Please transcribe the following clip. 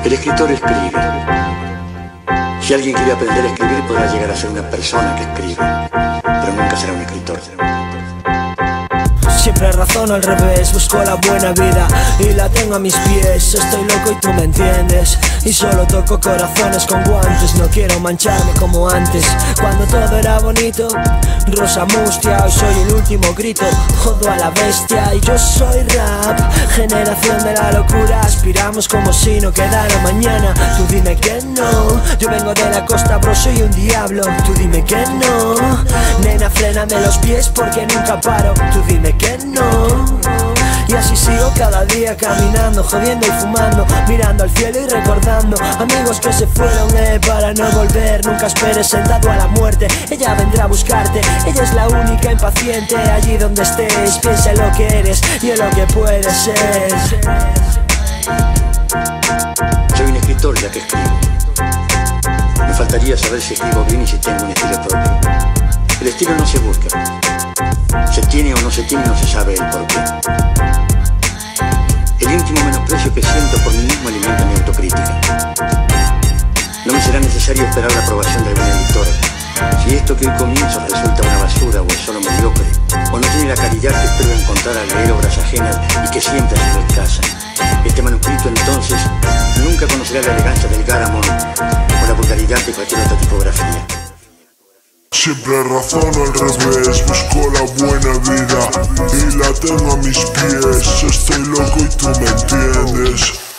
El escritor escribe. Si alguien quiere aprender a escribir, podrá llegar a ser una persona que escribe, pero nunca será un escritor. Siempre razono al revés, busco la buena vida y la tengo a mis pies. Estoy loco y tú me entiendes, y solo toco corazones con guantes. No quiero mancharme como antes, cuando todo era bonito. Rosa mustia, hoy soy el último grito, jodo a la bestia. Y yo soy rap, generación de la locura. Aspiramos como si no quedara mañana. Tú dime que no, yo vengo de la costa, bro, soy un diablo. Tú dime que no, nena, fréname los pies porque nunca paro. Tú dime que no. Y así sigo cada día caminando, jodiendo y fumando, mirando al cielo y recordando amigos que se fueron para no volver. Nunca esperes sentado a la muerte, ella vendrá a buscarte. Ella es la única impaciente, allí donde estés. Piensa en lo que eres y en lo que puedes ser. Soy un escritor ya que escribo. Me faltaría saber si escribo bien y si tengo un estilo propio. El estilo no se busca. Se tiene o no se tiene, no se sabe el porqué. El íntimo menosprecio que siento por mí mismo alimenta mi autocrítica. No me será necesario esperar la aprobación de algún editor. Si esto que hoy comienzo resulta una basura o es solo mediocre, o no tiene la calidad que espero encontrar al leer obras ajenas y que siempre ha sido escasa, este manuscrito entonces nunca conocerá la elegancia del Garamond o la vulgaridad de cualquier otra tipografía. Siempre razono al revés, busco la buena vida y la tengo a mis pies. Estoy loco y tú me entiendes.